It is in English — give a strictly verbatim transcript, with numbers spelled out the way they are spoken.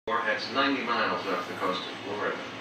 It's ninety miles off the coast of Florida.